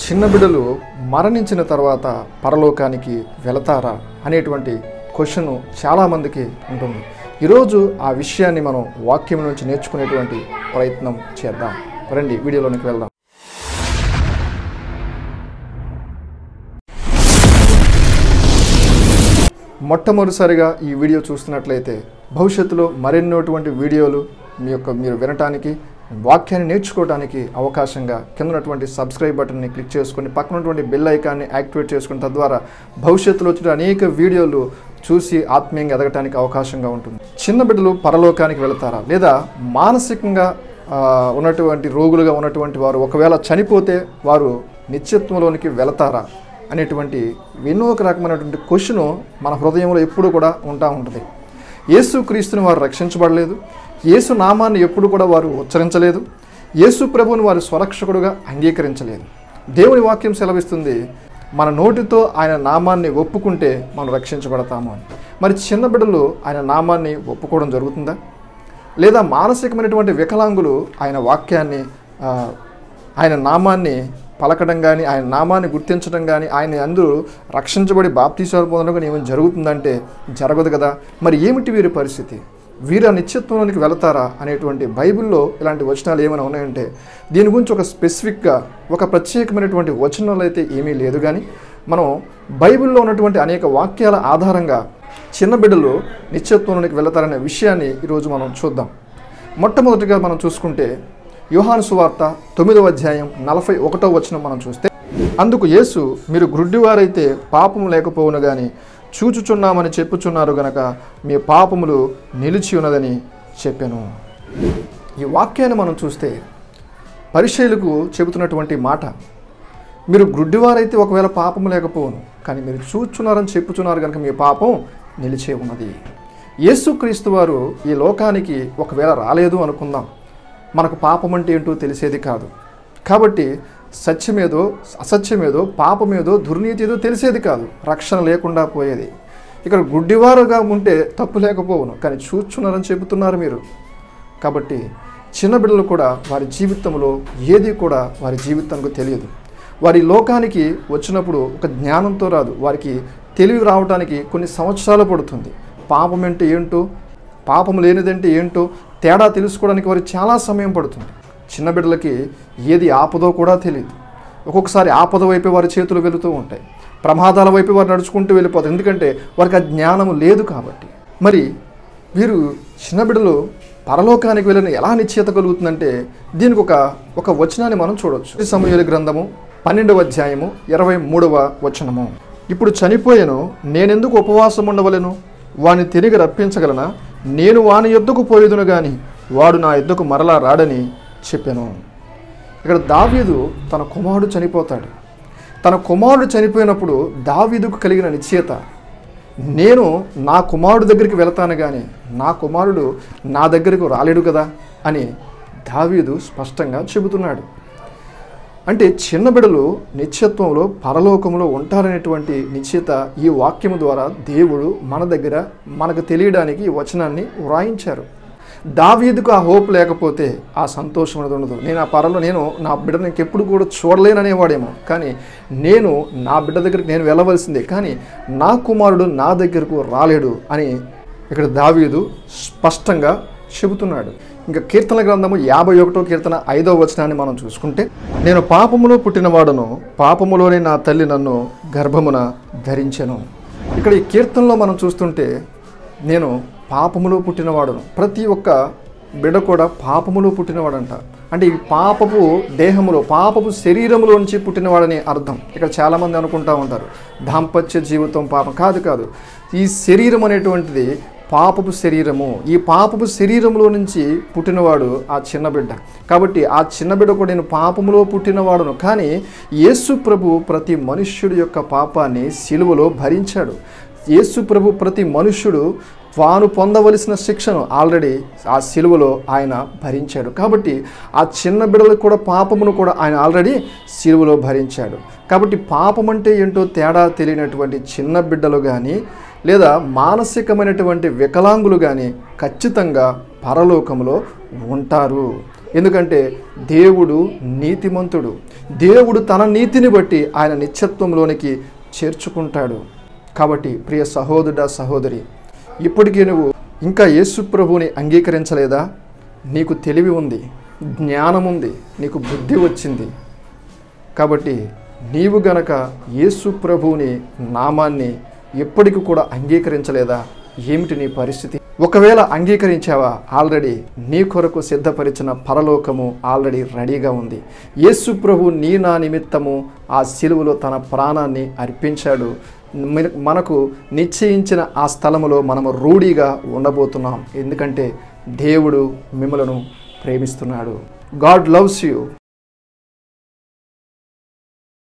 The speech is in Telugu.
చిన్న బిడ్డలు మరణించిన తర్వాత పరలోకానికి వెళతారా అనేటువంటి క్వశ్చన్ చాలామందికి ఉంటుంది. ఈరోజు ఆ విషయాన్ని మనం వాక్యం నుంచి నేర్చుకునేటువంటి ప్రయత్నం చేద్దాం. రండి వీడియోలోనికి వెళ్దాం. మొట్టమొదటిసారిగా ఈ వీడియో చూస్తున్నట్లయితే భవిష్యత్తులో మరెన్నోటువంటి వీడియోలు మీరు వినటానికి, వాక్యాన్ని నేర్చుకోవడానికి అవకాశంగా కింద ఉన్నటువంటి సబ్స్క్రైబ్ బటన్ని క్లిక్ చేసుకొని పక్కన ఉన్నటువంటి బెల్ ఐకాన్ని యాక్టివేట్ చేసుకుని తద్వారా భవిష్యత్తులో వచ్చిన అనేక వీడియోలు చూసి ఆత్మీయంగా ఎదగటానికి అవకాశంగా ఉంటుంది. చిన్న బిడ్డలు పరలోకానికి వెళతారా, లేదా మానసికంగా ఉన్నటువంటి రోగులుగా ఉన్నటువంటి వారు ఒకవేళ చనిపోతే వారు నిత్యత్వంలోనికి వెళతారా అనేటువంటి ఎన్నో రకమైనటువంటి క్వశ్చన్ మన హృదయంలో ఎప్పుడు కూడా ఉంటుంది. యేసుక్రీస్తుని వారు రక్షించబడలేదు, యేసు నామాన్ని ఎప్పుడు కూడా వారు ఉచ్చరించలేదు, యేసు ప్రభువుని వారు స్వరక్షకుడుగా అంగీకరించలేదు. దేవుని వాక్యం సెలవిస్తుంది, మన నోటితో ఆయన నామాన్ని ఒప్పుకుంటే మనం రక్షించబడతాము అని. మరి చిన్న బిడ్డలు ఆయన నామాన్ని ఒప్పుకోవడం జరుగుతుందా? లేదా మానసికమైనటువంటి వికలాంగులు ఆయన వాక్యాన్ని ఆయన నామాన్ని పలకడం కానీ, ఆయన నామాన్ని గుర్తించడం కానీ, ఆయన అందరూ రక్షించబడి బాప్తీసాలు పొందడం కానీ ఏమైనా జరుగుతుందంటే జరగదు కదా. మరి ఏమిటి వీరి పరిస్థితి? వీరు ఆ నిత్యత్వంలోనికి వెళతారా అనేటువంటి బైబిల్లో ఇలాంటి వచనాలు ఏమైనా ఉన్నాయంటే దీని గురించి ఒక స్పెసిఫిక్గా ఒక ప్రత్యేకమైనటువంటి వచనాలు అయితే ఏమీ లేదు. కానీ మనం బైబిల్లో ఉన్నటువంటి అనేక వాక్యాల ఆధారంగా చిన్న బిడ్డలు నిత్యత్వంలోనికి వెళతారనే విషయాన్ని ఈరోజు మనం చూద్దాం. మొట్టమొదటిగా మనం చూసుకుంటే యోహాను సువార్త 9వ అధ్యాయం 41వ వచనం మనం చూస్తే, అందుకు యేసు, మీరు గ్రుడ్డివారైతే పాపము లేకపోవును గాని చూచుచున్నామని చెప్పుచున్నారు గనక మీ పాపములు నిలిచి ఉన్నదని చెప్పాను. ఈ వాక్యాన్ని మనం చూస్తే పరిసయ్యులకు చెబుతున్నటువంటి మాట, మీరు గ్రుడ్డివారైతే ఒకవేళ పాపము లేకపోవును, కానీ మీరు చూచున్నారని చెప్పుచున్నారు కనుక మీ పాపం నిలిచే ఉన్నది. యేసుక్రీస్తు వారు ఈ లోకానికి ఒకవేళ రాలేదు అనుకుందాం, మనకు పాపం అంటే ఏంటో తెలిసేది కాదు. కాబట్టి సత్యమేదో అసత్యమేదో పాపమేదో దుర్నీతి ఏదో తెలిసేది కాదు, రక్షణ లేకుండా పోయేది. ఇక్కడ గుడ్డివారుగా ఉంటే తప్పు లేకపోవును, కానీ చూచున్నారని చెబుతున్నారు మీరు. కాబట్టి చిన్న బిడ్డలు కూడా వారి జీవితంలో ఏది కూడా వారి జీవితానికి తెలియదు. వారి లోకానికి వచ్చినప్పుడు ఒక జ్ఞానంతో రాదు, వారికి తెలివి రావడానికి కొన్ని సంవత్సరాలు పడుతుంది. పాపం అంటే ఏంటో, పాపం లేనిదంటే ఏంటో తేడా తెలుసుకోవడానికి వారికి చాలా సమయం పడుతుంది. చిన్న బిడ్డలకి ఏది ఆపదో కూడా తెలియదు. ఒక్కొక్కసారి ఆపద వైపు వారి చేతులు వెళుతూ ఉంటాయి, ప్రమాదాల వైపు వారు నడుచుకుంటూ వెళ్ళిపోతారు, ఎందుకంటే వారికి ఆ జ్ఞానం లేదు కాబట్టి. మరి వీరు చిన్న బిడ్డలు పరలోకానికి వెళ్ళిన ఎలా నిశ్చయత కలుగుతుందంటే దీనికి ఒక వచనాన్ని మనం చూడవచ్చు. సమూయేలు గ్రంథము 12వ అధ్యాయము 23వ వచనము, ఇప్పుడు చనిపోయాను, నేనెందుకు ఉపవాసం ఉండవలెను? వాని తిరిగి రప్పించగలనా? నేను వాని యొద్దకు పోయేదును గాని వాడు నా యొద్దకు మరలా రాడని చెప్పాను. ఇక్కడ దావీదు తన కుమారుడు చనిపోతాడు. తన కుమారుడు చనిపోయినప్పుడు దావీదుకు కలిగిన నిశ్చయత, నేను నా కుమారుడు దగ్గరికి వెళతాను కానీ నా కుమారుడు నా దగ్గరకు రాలేడు కదా అని దావీదు స్పష్టంగా చెబుతున్నాడు. అంటే చిన్న బిడ్డలు నిత్యత్వంలో పరలోకంలో ఉంటారనేటువంటి నిశ్చయత ఈ వాక్యము ద్వారా దేవుడు మన దగ్గర మనకు తెలియడానికి ఈ వచనాన్ని వ్రాయించారు. దావీదుకు ఆ హోప్ లేకపోతే ఆ సంతోషం అనేది ఉండదు. నేను నా బిడ్డను ఇంకెప్పుడు కూడా చూడలేననేవాడేమో, కానీ నా బిడ్డ దగ్గరికి నేను వెళ్ళవలసిందే, కానీ నా కుమారుడు నా దగ్గరకు రాలేడు అని ఇక్కడ దావీదు స్పష్టంగా చెబుతున్నాడు. ఇంకా కీర్తన గ్రంథము 51వ కీర్తన 5వ వచనాన్ని మనం చూసుకుంటే, నేను పాపములో పుట్టినవాడను, పాపములోనే నా తల్లి నన్ను గర్భమున ధరించెను. ఇక్కడ ఈ కీర్తనలో మనం చూస్తుంటే నేను పాపములో పుట్టినవాడను, ప్రతి ఒక్క బిడ్డ కూడా పాపములో పుట్టినవాడంట. అంటే ఈ పాపపు దేహములో, పాపపు శరీరములో నుంచి పుట్టినవాడని అర్థం. ఇక్కడ చాలామంది అనుకుంటూ ఉంటారు దాంపత్య జీవితం పాపం. కాదు, ఈ శరీరం అనేటువంటిది పాపపు శరీరము. ఈ పాపపు శరీరంలో నుంచి పుట్టినవాడు ఆ చిన్న బిడ్డ. కాబట్టి ఆ చిన్న బిడ్డ కూడా నేను పాపములో పుట్టినవాడును, కానీ యేసు ప్రభు ప్రతి మనుష్యుడి యొక్క పాపాన్ని సిలువలో భరించాడు. యేసు ప్రభు ప్రతి మనుష్యుడు తాను పొందవలసిన శిక్షను ఆల్రెడీ ఆ సిలువలో ఆయన భరించాడు. కాబట్టి ఆ చిన్న బిడ్డలకు కూడా పాపమును కూడా ఆయన ఆల్రెడీ సిలువలో భరించాడు. కాబట్టి పాపం అంటే ఏంటో తేడా తెలియనటువంటి చిన్న బిడ్డలు కానీ, లేదా మానసికమైనటువంటి వికలాంగులు కానీ ఖచ్చితంగా పరలోకంలో ఉంటారు. ఎందుకంటే దేవుడు నీతిమంతుడు. దేవుడు తన నీతిని బట్టి ఆయన నిత్యత్వంలోనికి చేర్చుకుంటాడు. కాబట్టి ప్రియ సహోదరుడా, సహోదరి, ఇప్పటికీ నువ్వు ఇంకా యేసు ప్రభువుని అంగీకరించలేదా? నీకు తెలివి ఉంది, జ్ఞానం ఉంది, నీకు బుద్ధి వచ్చింది. కాబట్టి నీవు గనక యేసు ప్రభువుని నామాన్ని ఎప్పటికీ కూడా అంగీకరించలేదా? ఏమిటి నీ పరిస్థితి? ఒకవేళ అంగీకరించావా, ఆల్రెడీ నీ కొరకు సిద్ధపరిచిన పరలోకము ఆల్రెడీ రెడీగా ఉంది. యేసు ప్రభు నీ నా నిమిత్తము ఆ శిలువలో తన ప్రాణాన్ని అర్పించాడు. మనకు నిశ్చయించిన ఆ స్థలములో మనము రూఢిగా ఉండబోతున్నాం. ఎందుకంటే దేవుడు మిమ్మలను ప్రేమిస్తున్నాడు. God loves you.